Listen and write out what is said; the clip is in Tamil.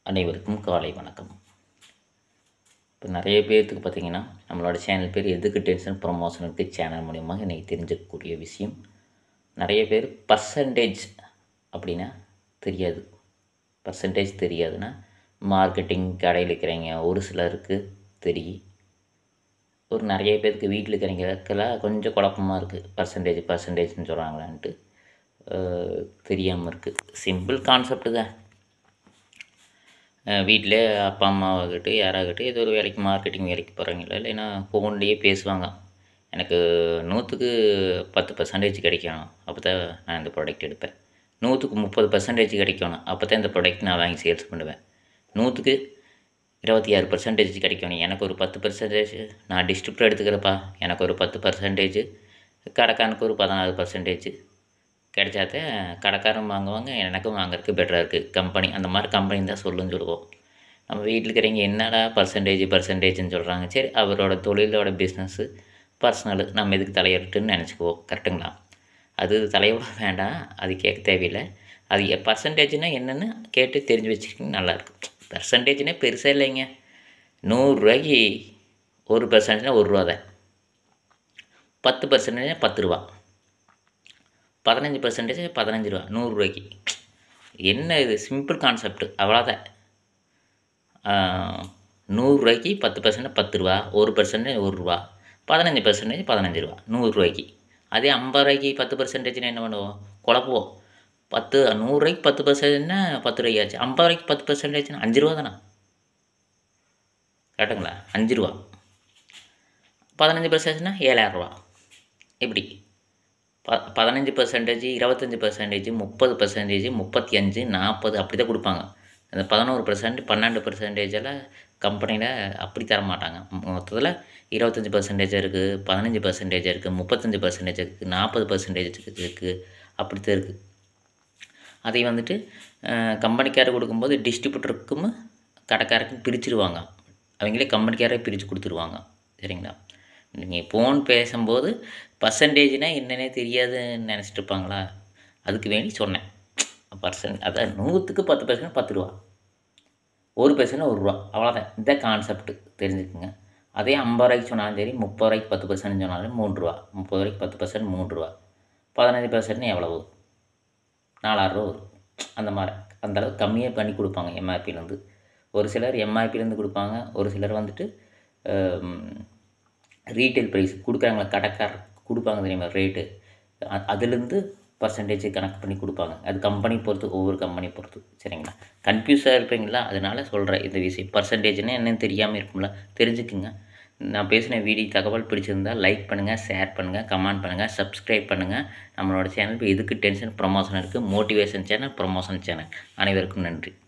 அனைவருக்கும் காலை வணக்கம். இப்போ நிறைய பேர்த்துக்கு பார்த்திங்கன்னா நம்மளோட சேனல் பேர் எதுக்கு டென்ஷன் ப்ரொமோஷனுக்கு சேனல் மூலிமா இன்றைக்கி தெரிஞ்சிக்கக்கூடிய விஷயம். நிறைய பேர் பர்சன்டேஜ் அப்படின்னா தெரியாது. பர்சன்டேஜ் தெரியாதுன்னா மார்க்கெட்டிங் கடையில் இருக்கிறவங்க ஒரு சிலருக்கு தெரியும். ஒரு நிறைய பேருக்கு வீட்டில் இருக்கிறவங்களுக்கெல்லாம் கொஞ்சம் குழப்பமாக இருக்குது. பர்சன்டேஜ்னு சொல்கிறாங்களான்ட்டு தெரியாமல் இருக்குது. சிம்பிள் கான்செப்டு தான். வீட்டிலே அப்பா அம்மாவாகட்டும் யாராகட்டும் ஏதோ ஒரு வேலைக்கு மார்க்கெட்டிங் வேலைக்கு போகிறாங்களோ இல்லைன்னா ஃபோன்லேயே பேசுவாங்க. எனக்கு 100க்கு 10% கிடைக்கணும், அப்போ தான் நான் இந்த ப்ராடக்ட் எடுப்பேன். 100க்கு 30% கிடைக்கணும், அப்போ தான் இந்த ப்ராடக்ட் நான் வாங்கி சேல்ஸ் பண்ணுவேன். 100க்கு 26% கிடைக்கணும், எனக்கு ஒரு 10% நான் டிஸ்ட்ரிபியூட்டர் எடுத்துக்கிறப்பா, எனக்கு ஒரு 10%, கடைக்காரனுக்கு ஒரு 14% கிடைச்சாதான் கடைக்காரன் வாங்குவாங்க, எனக்கும் வாங்குறதுக்கு பெட்டராக இருக்குது. கம்பெனி அந்த மாதிரி கம்பெனி தான் சொல்லுன்னு சொல்லுவோம். நம்ம வீட்டில் இருக்கிறவங்க என்னடா பர்சன்டேஜ்னு சொல்கிறாங்க. சரி, அவரோட தொழிலோட பிஸ்னஸ்ஸு பர்சனலு, நம்ம எதுக்கு தலையிட்டுன்னு நினச்சிக்குவோம். கரெக்டுங்களா? அது தலையோட வேண்டாம், அது கேட்க தேவையில்லை. அது பர்சன்டேஜ்னால் என்னென்னு கேட்டு தெரிஞ்சு வச்சுக்கிட்டிங்க நல்லாயிருக்கும். பர்சன்டேஜ்னால் பெருசாக இல்லைங்க. 100 ரூபாய்க்கு 1% 1 ரூபா தான். 10% 10 ரூபா, 15% 15 ரூபா. 100 ரூபாய்க்கு என்ன இது? சிம்பிள் கான்செப்ட், அவ்வளோதான். 100 ரூபாய்க்கு 10% 10 ரூபா, 1% 1 ரூபா, 15% 15 ரூபா. 100 ரூபாய்க்கு. அதே 50 ரூபாய்க்கு 10%னா என்ன பண்ணுவோம்? குழப்புவோம். 100 ரூபாய்க்கு 10%னா 10 ரூபாய்க்கு ஆச்சு. 50 ரூபாய்க்கு 10%னா 5 ரூபா தானே? கரெக்டுங்களா? 5 ரூபா. 15%னா 7000 ரூபா. இப்படி 15%, 25%, 30%, 35, 40 அப்படி தான் கொடுப்பாங்க. அந்த 11%, 12% எல்லாம் கம்பெனியில் அப்படி தர மாட்டாங்க. மொத்தத்தில் 25% இருக்குது, 15% இருக்குது, 35% இருக்குது, 40% இருக்குது, அப்படி தான் இருக்குது. அதை வந்துட்டு கம்பெனிக்காரர் கொடுக்கும்போது டிஸ்ட்ரிபியூட்டருக்கும் கடைக்காரருக்கும் பிரிச்சுருவாங்க. அவங்களே கம்பெனிக்காரே பிரித்து கொடுத்துருவாங்க. சரிங்களா? நீங்கள் ஃபோன் பேசும்போது பர்சன்டேஜ்னால் என்னன்னே தெரியாதுன்னு நினச்சிட்டு இருப்பாங்களா? அதுக்கு வேண்டி சொன்னேன். அதான் 100க்கு 10% 10 ரூபா, 1% 1 ரூபா, அவ்வளோதான். இந்த கான்செப்ட்டு தெரிஞ்சுக்குங்க. அதே 50 ரூபாய்க்கு சொன்னாலும் சரி, 30 ரூபாய்க்கு 10% சொன்னாலும் 3 ரூபா, 30 ரூபாய்க்கு 10% 3 ரூபா, 15% எவ்வளவு? 4000 ரூபா வரும். அந்த மாதிரி அந்தளவுக்கு கம்மியாக பண்ணி கொடுப்பாங்க எம்ஆர்பிலேருந்து. ஒரு சிலர் எம்ஆர்பிலேருந்து கொடுப்பாங்க, ஒரு சிலர் வந்துட்டு ரீட்டைல் ப்ரைஸ் கொடுக்குறாங்களா, கடைக்காரர் கொடுப்பாங்க தெரியுமா ரேட்டு, அதுலேருந்து பர்சன்டேஜ் கணக்கு பண்ணி கொடுப்பாங்க. அது கம்பெனி பொறுத்து, ஒவ்வொரு கம்பெனி பொறுத்து. சரிங்களா? கன்ஃபியூஸாக இருப்பீங்களா? அதனால் சொல்கிறேன் இந்த விஷயம். பர்சன்டேஜ்னால் என்னென்னு தெரியாமல் இருக்கும்ல, தெரிஞ்சுக்குங்க. நான் பேசின வீடியோ தகவல் பிடிச்சிருந்தால் லைக் பண்ணுங்கள், ஷேர் பண்ணுங்கள், கமெண்ட் பண்ணுங்கள், சப்ஸ்கிரைப் பண்ணுங்கள். நம்மளோட சேனல் எதுக்கு டென்ஷன் ப்ரொமோஷன் இருக்குது, மோட்டிவேஷன் சேனல், ப்ரொமோஷன் சேனல். அனைவருக்கும் நன்றி.